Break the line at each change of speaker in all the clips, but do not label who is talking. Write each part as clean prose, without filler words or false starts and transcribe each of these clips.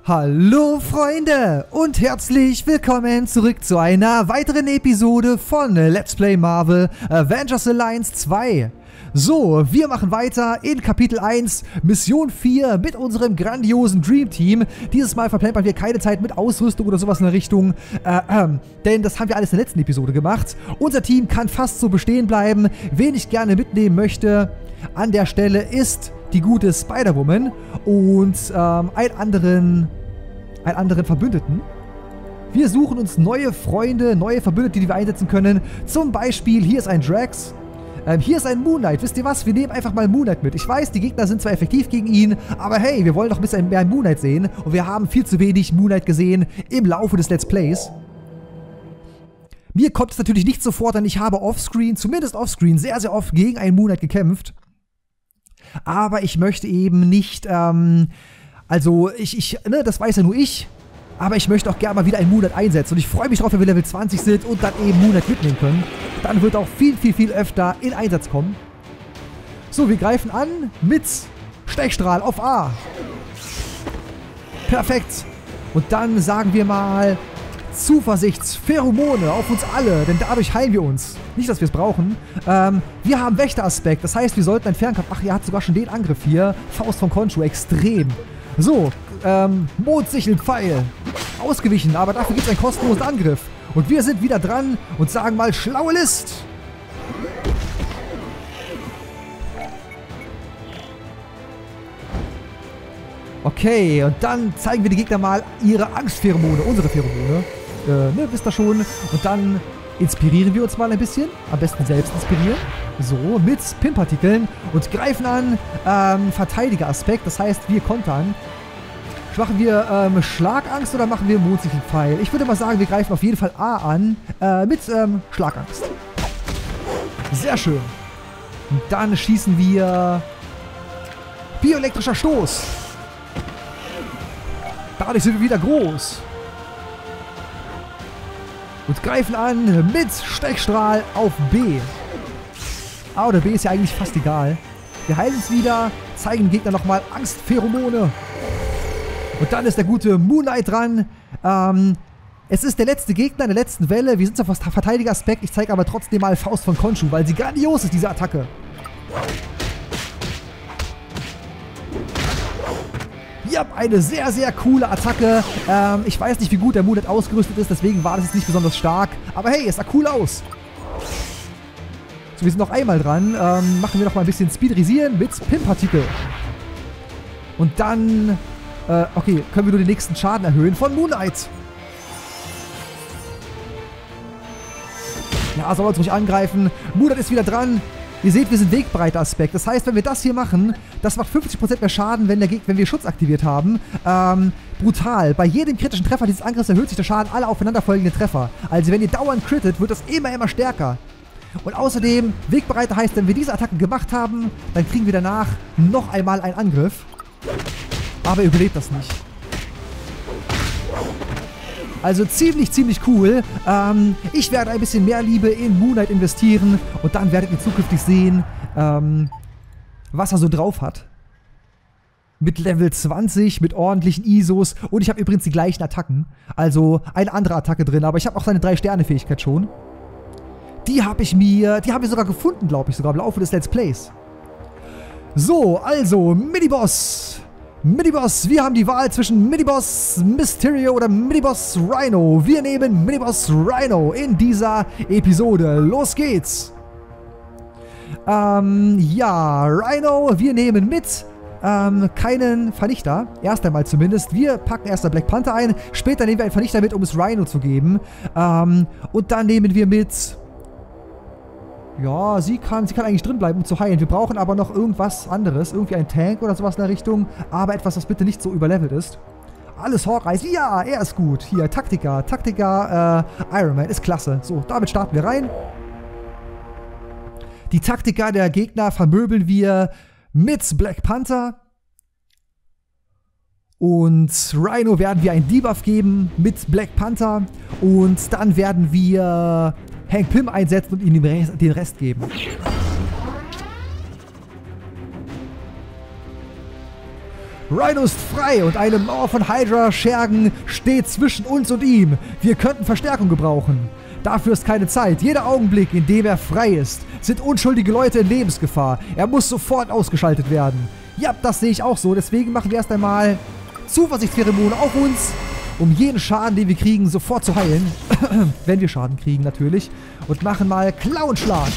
Hallo Freunde und herzlich willkommen zurück zu einer weiteren Episode von Let's Play Marvel Avengers Alliance 2. So, wir machen weiter in Kapitel 1, Mission 4 mit unserem grandiosen Dream Team. Dieses Mal verplempern wir keine Zeit mit Ausrüstung oder sowas in der Richtung, denn das haben wir alles in der letzten Episode gemacht. Unser Team kann fast so bestehen bleiben. Wen ich gerne mitnehmen möchte an der Stelle ist die gute Spider-Woman und einen anderen Verbündeten. Wir suchen uns neue Freunde, neue Verbündete, die wir einsetzen können. Zum Beispiel, hier ist ein Drax. Hier ist ein Moon Knight. Wisst ihr was? Wir nehmen einfach mal Moon Knight mit. Ich weiß, die Gegner sind zwar effektiv gegen ihn, aber hey, wir wollen doch ein bisschen mehr Moon Knight sehen. Und wir haben viel zu wenig Moon Knight gesehen im Laufe des Let's Plays. Mir kommt es natürlich nicht sofort an, ich habe offscreen, zumindest offscreen, sehr, sehr oft gegen einen Moon Knight gekämpft. Aber ich möchte eben nicht, das weiß ja nur ich, aber ich möchte auch gerne mal wieder einen Moon Knight einsetzen. Und ich freue mich drauf, wenn wir Level 20 sind und dann eben Moon Knight mitnehmen können. Dann wird auch viel, viel, viel öfter in Einsatz kommen. So, wir greifen an mit Stechstrahl auf A. Perfekt. Und dann sagen wir mal Zuversichtspheromone auf uns alle, denn dadurch heilen wir uns. Nicht, dass wir es brauchen. Wir haben Wächteraspekt, das heißt, wir sollten einen Fernkampf... Ach, er hat sogar schon den Angriff hier. Faust von Khonshu, extrem. So, Mondsichelpfeil. Ausgewichen, aber dafür gibt es einen kostenlosen Angriff. Und wir sind wieder dran und sagen mal schlaue List. Okay, und dann zeigen wir die Gegner mal ihre Angstpheromone, unsere Pheromone. Wisst ihr schon. Und dann inspirieren wir uns mal ein bisschen. Am besten selbst inspirieren. So, mit Pin-Partikeln. Und greifen an Verteidigeraspekt. Das heißt, wir kontern. Machen wir Schlagangst oder machen wir Mondsichelpfeil? Ich würde mal sagen, wir greifen auf jeden Fall A an. Mit Schlagangst. Sehr schön. Und dann schießen wir bioelektrischer Stoß. Dadurch sind wir wieder groß. Und greifen an mit Stechstrahl auf B. A oder B ist ja eigentlich fast egal. Wir heilen uns wieder, zeigen dem Gegner nochmal Angstpheromone. Und dann ist der gute Moon Knight dran. Es ist der letzte Gegner in der letzten Welle. Wir sind zwar fast Verteidigeraspekt, ich zeige aber trotzdem mal Faust von Khonshu, weil sie grandios ist, diese Attacke. Ja, eine sehr, sehr coole Attacke. Ich weiß nicht, wie gut der Moon Knight ausgerüstet ist, deswegen war das jetzt nicht besonders stark. Aber hey, es sah cool aus. So, wir sind noch einmal dran. Machen wir noch mal ein bisschen Speedrisieren mit Pin-Partikel. Und dann, okay, können wir nur den nächsten Schaden erhöhen von Moon Knight. Ja, soll uns ruhig angreifen. Moon Knight ist wieder dran. Ihr seht, wir sind Wegbreiter-Aspekt. Das heißt, wenn wir das hier machen, das macht 50% mehr Schaden, wenn wir Schutz aktiviert haben. Brutal. Bei jedem kritischen Treffer dieses Angriffs erhöht sich der Schaden aller aufeinanderfolgenden Treffer. Also wenn ihr dauernd crittet, wird das immer stärker. Und außerdem, Wegbereiter heißt, wenn wir diese Attacken gemacht haben, dann kriegen wir danach noch einmal einen Angriff. Aber ihr überlebt das nicht. Also ziemlich, ziemlich cool. Ich werde ein bisschen mehr Liebe in Moon Knight investieren und dann werdet ihr zukünftig sehen, was er so drauf hat. Mit Level 20, mit ordentlichen ISOs und ich habe übrigens die gleichen Attacken. Also eine andere Attacke drin, aber ich habe auch seine 3-Sterne-Fähigkeit schon. Die haben wir sogar gefunden, glaube ich, sogar im Laufe des Let's Plays. So, also Miniboss. Miniboss, wir haben die Wahl zwischen Miniboss Mysterio oder Miniboss Rhino. Wir nehmen Miniboss Rhino in dieser Episode. Los geht's. Ja, Rhino, wir nehmen mit keinen Vernichter. Erst einmal zumindest. Wir packen erst den Black Panther ein. Später nehmen wir einen Vernichter mit, um es Rhino zu geben. Und dann nehmen wir mit... Ja, sie kann eigentlich drin bleiben, um zu heilen. Wir brauchen aber noch irgendwas anderes. Irgendwie ein Tank oder sowas in der Richtung. Aber etwas, was bitte nicht so überlevelt ist. Alles Hawkeyes. Ja, er ist gut. Hier, Taktika, Iron Man. Ist klasse. So, damit starten wir rein. Die Taktika der Gegner vermöbeln wir mit Black Panther. Und Rhino werden wir einen Debuff geben mit Black Panther. Und dann werden wir Hank Pym einsetzen und ihm den Rest geben. Rhino ist frei und eine Mauer von Hydra-Schergen steht zwischen uns und ihm. Wir könnten Verstärkung gebrauchen. Dafür ist keine Zeit. Jeder Augenblick, in dem er frei ist, sind unschuldige Leute in Lebensgefahr. Er muss sofort ausgeschaltet werden. Ja, das sehe ich auch so. Deswegen machen wir erst einmal Zuversichtspheromone auf uns, um jeden Schaden, den wir kriegen, sofort zu heilen. Wenn wir Schaden kriegen, natürlich. Und machen mal Klauenschlag.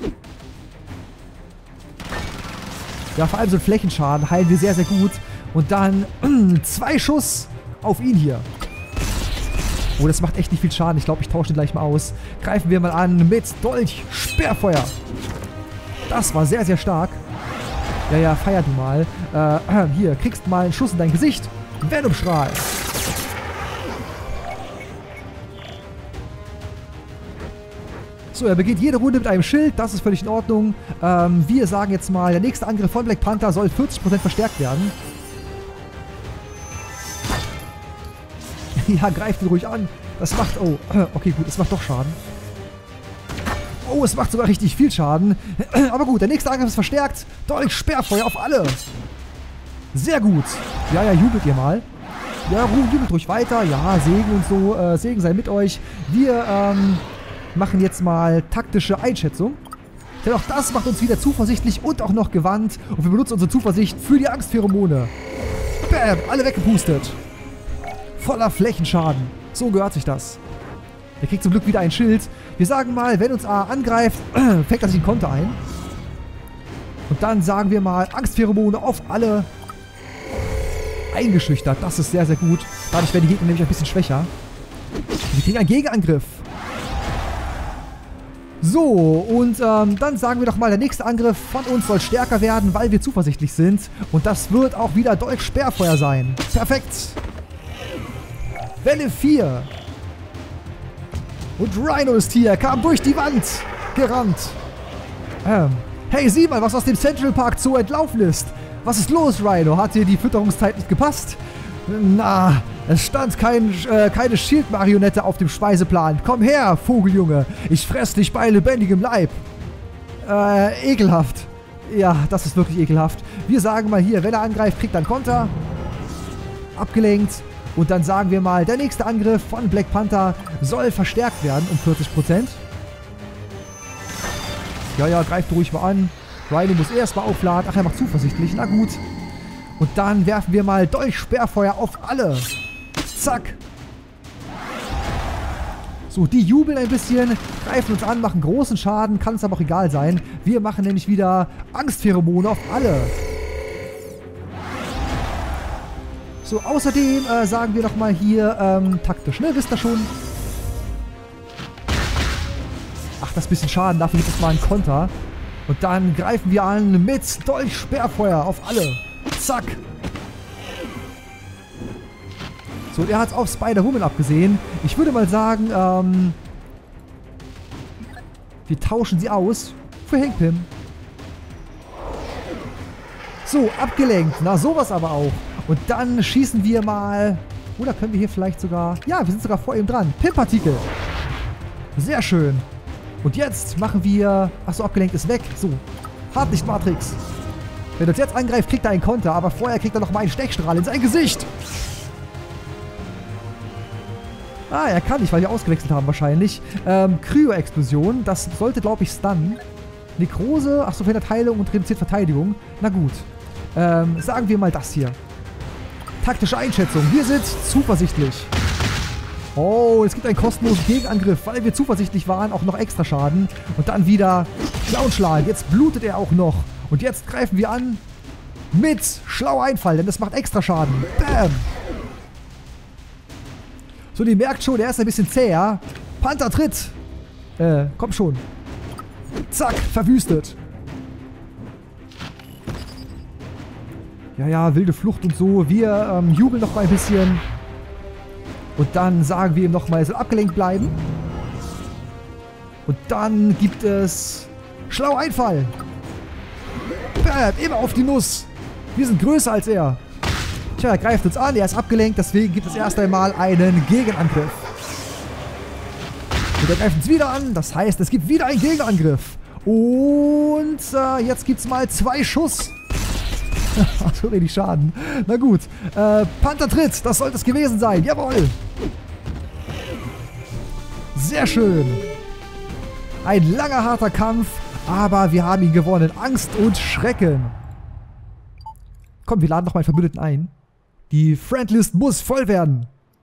Ja, vor allem so einen Flächenschaden heilen wir sehr, sehr gut. Und dann 2 Schuss auf ihn hier. Oh, das macht echt nicht viel Schaden. Ich glaube, ich tausche den gleich mal aus. Greifen wir mal an mit Dolch Sperrfeuer. Das war sehr, sehr stark. Ja, ja, feier du mal. Hier, kriegst mal einen Schuss in dein Gesicht. Venomstrahl. So, er beginnt jede Runde mit einem Schild. Das ist völlig in Ordnung. Wir sagen jetzt mal, der nächste Angriff von Black Panther soll 40% verstärkt werden. Ja, greift ihn ruhig an. Das macht... Oh, okay, gut, es macht doch Schaden. Oh, es macht sogar richtig viel Schaden. Aber gut, der nächste Angriff ist verstärkt. Dolch Sperrfeuer auf alle. Sehr gut. Ja, ja, jubelt ihr mal. Ja, jubelt ruhig weiter. Ja, Segen und so. Segen sei mit euch. Wir machen jetzt mal taktische Einschätzung. Denn auch das macht uns wieder zuversichtlich und auch noch gewandt. Und wir benutzen unsere Zuversicht für die Angstpheromone. Bam, alle weggepustet. Voller Flächenschaden. So gehört sich das. Er kriegt zum Glück wieder ein Schild. Wir sagen mal, wenn uns A angreift, fängt er sich einen Konter ein. Und dann sagen wir mal, Angstpheromone auf alle. Eingeschüchtert. Das ist sehr, sehr gut. Dadurch werden die Gegner nämlich ein bisschen schwächer. Wir kriegen einen Gegenangriff. So, und dann sagen wir doch mal, der nächste Angriff von uns soll stärker werden, weil wir zuversichtlich sind. Und das wird auch wieder Dolch Sperrfeuer sein. Perfekt. Welle 4. Und Rhino ist hier. Er kam durch die Wand gerannt. Hey, sieh mal, was aus dem Central Park Zoo entlaufen ist. Was ist los, Rhino? Hat dir die Fütterungszeit nicht gepasst? Na, es stand keine Shield-Marionette auf dem Speiseplan. Komm her, Vogeljunge. Ich fress dich bei lebendigem Leib. Ekelhaft. Ja, das ist wirklich ekelhaft. Wir sagen mal hier, wenn er angreift, kriegt er einen Konter. Abgelenkt. Und dann sagen wir mal, der nächste Angriff von Black Panther soll verstärkt werden um 40%. Ja, ja, greift ruhig mal an. Rhino muss erstmal aufladen. Ach, er macht zuversichtlich. Na gut. Und dann werfen wir mal Dolch Sperrfeuer auf alle. Zack. So, die jubeln ein bisschen, greifen uns an, machen großen Schaden. Kann uns aber auch egal sein. Wir machen nämlich wieder Angstpheromone auf alle. So, außerdem sagen wir nochmal hier taktisch, ne? Wisst ihr schon? Ach, das ist ein bisschen Schaden. Dafür gibt es mal einen Konter. Und dann greifen wir an mit Dolch Sperrfeuer auf alle. Zack. So, er hat es auf Spider-Woman abgesehen. Ich würde mal sagen, wir tauschen sie aus für Hank Pym. So, abgelenkt. Na, sowas aber auch. Und dann schießen wir mal... Oder können wir hier vielleicht sogar... Ja, wir sind sogar vor ihm dran. Pym-Partikel. Sehr schön. Und jetzt machen wir... Achso, abgelenkt ist weg. So. Hartlicht-Matrix. Wenn er uns jetzt angreift, kriegt er einen Konter. Aber vorher kriegt er noch mal einen Stechstrahl in sein Gesicht. Ah, er kann nicht, weil wir ausgewechselt haben wahrscheinlich. Kryo-Explosion. Das sollte, glaube ich, stunnen. Nekrose. Achso, verhindert Heilung und reduziert Verteidigung. Na gut. Sagen wir mal das hier. Taktische Einschätzung. Wir sind zuversichtlich. Oh, es gibt einen kostenlosen Gegenangriff, weil wir zuversichtlich waren. Auch noch extra Schaden. Und dann wieder Klauenschlag. Jetzt blutet er auch noch. Und jetzt greifen wir an mit Schlauer Einfall, denn das macht extra Schaden. Bam! So, ihr merkt schon, er ist ein bisschen zäher. Panther tritt. Komm schon. Zack, verwüstet. Ja, ja, wilde Flucht und so. Wir jubeln noch mal ein bisschen. Und dann sagen wir ihm nochmal, er soll abgelenkt bleiben. Und dann gibt es Schlauer Einfall. Bam, immer auf die Nuss. Wir sind größer als er. Tja, er greift uns an, er ist abgelenkt, deswegen gibt es erst einmal einen Gegenangriff. Und er greift uns wieder an, das heißt, es gibt wieder einen Gegenangriff. Und jetzt gibt es mal 2 Schuss. So wenig Schaden. Na gut. Panthertritt, das sollte es gewesen sein. Jawohl. Sehr schön. Ein langer, harter Kampf, aber wir haben ihn gewonnen. Angst und Schrecken. Komm, wir laden noch mal einen Verbündeten ein. Die Friendlist muss voll werden.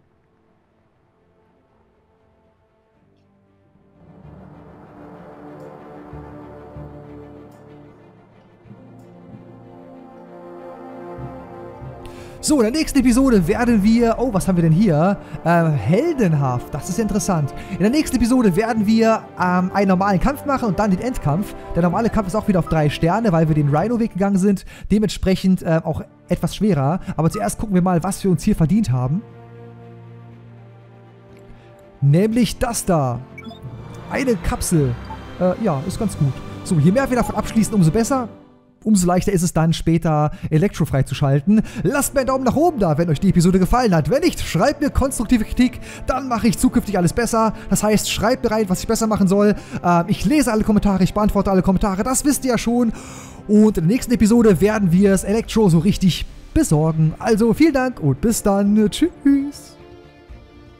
So, in der nächsten Episode werden wir... Oh, was haben wir denn hier? Heldenhaft. Das ist interessant. In der nächsten Episode werden wir einen normalen Kampf machen und dann den Endkampf. Der normale Kampf ist auch wieder auf 3 Sterne, weil wir den Rhino-Weg gegangen sind. Dementsprechend auch etwas schwerer. Aber zuerst gucken wir mal, was wir uns hier verdient haben. Nämlich das da. Eine Kapsel. Ja, ist ganz gut. So, je mehr wir davon abschließen, umso besser. Umso leichter ist es dann später Elektro freizuschalten. Lasst mir einen Daumen nach oben da, wenn euch die Episode gefallen hat. Wenn nicht, schreibt mir konstruktive Kritik, dann mache ich zukünftig alles besser. Das heißt, schreibt mir rein, was ich besser machen soll. Ich lese alle Kommentare, ich beantworte alle Kommentare, das wisst ihr ja schon. Und in der nächsten Episode werden wir es Elektro so richtig besorgen. Also vielen Dank und bis dann. Tschüss.